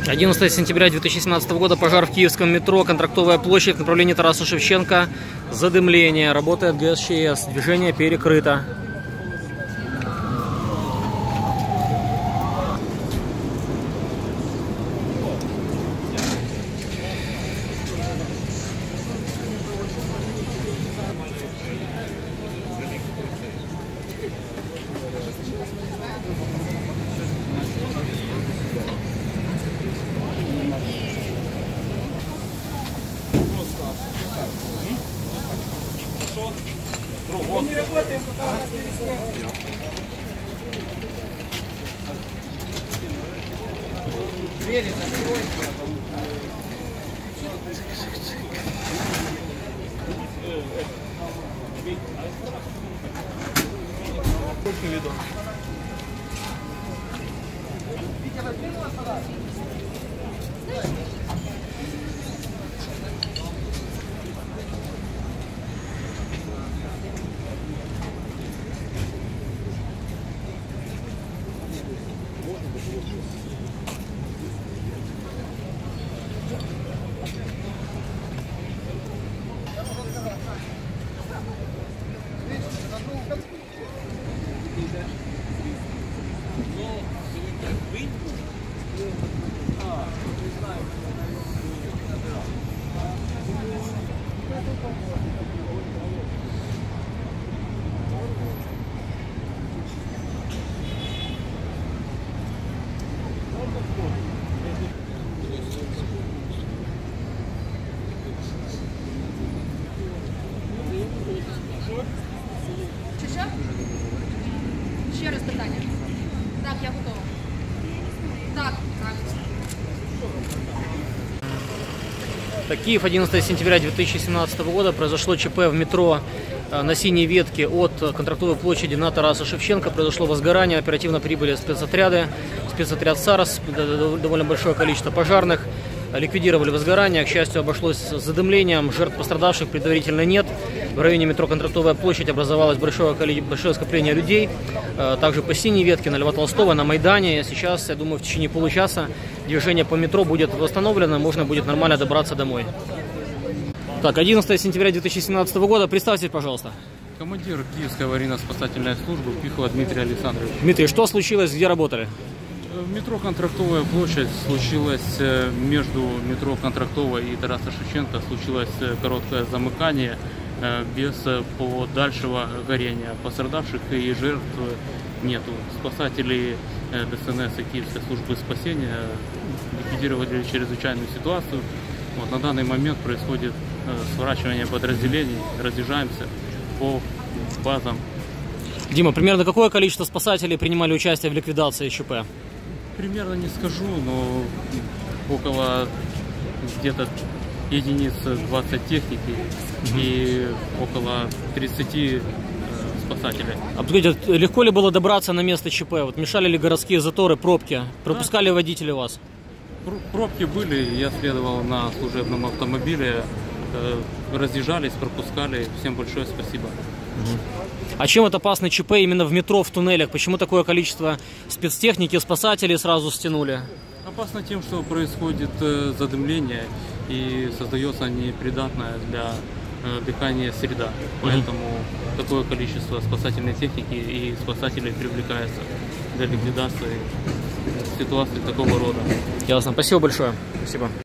11 сентября 2017 года. Пожар в киевском метро. Контрактовая площадь в направлении Тараса Шевченко. Задымление. Работает ГСЧС. Движение перекрыто. Не работаем, пока у нас двери закройте. Ще раз питання. Так, я готова. Так, Так, Киев, 11 сентября 2017 года. Произошло ЧП в метро на синей ветке от Контрактовой площади на Тараса Шевченко. Произошло возгорание. Оперативно прибыли спецотряды. Спецотряд САРС, довольно большое количество пожарных. Ликвидировали возгорание. К счастью, обошлось с задымлением. Жертв пострадавших предварительно нет. В районе метро Контрактовая площадь образовалось большое скопление людей. Также по синей ветке на Льва Толстого, на Майдане. Сейчас, я думаю, в течение получаса движение по метро будет восстановлено. Можно будет нормально добраться домой. Так, 11 сентября 2017 года. Представьтесь, пожалуйста. Командир Киевской аварийно-спасательной службы Пихова Дмитрий Александрович. Дмитрий, что случилось, где работали? В метро Контрактовая площадь случилось между метро Контрактовая и Тараса Шевченко случилось короткое замыкание без дальшего горения. Пострадавших и жертв нету. Спасатели ДСНС и Киевской службы спасения ликвидировали чрезвычайную ситуацию. Вот, на данный момент происходит сворачивание подразделений. Разъезжаемся по базам. Дима, примерно какое количество спасателей принимали участие в ликвидации ЧП? Примерно не скажу, но около где-то единиц 20 техники и около 30 спасателей. А подскажите, легко ли было добраться на место ЧП? Вот мешали ли городские заторы, пробки? Пропускали водители вас? Пробки были, я следовал на служебном автомобиле, разъезжались, пропускали. Всем большое спасибо. А чем это опасный ЧП именно в метро, в туннелях? Почему такое количество спецтехники, спасателей сразу стянули? Опасно тем, что происходит задымление и создается непридатная для дыхания среда. Поэтому такое количество спасательной техники и спасателей привлекается для ликвидации ситуации такого рода. Ясно. Спасибо большое. Спасибо.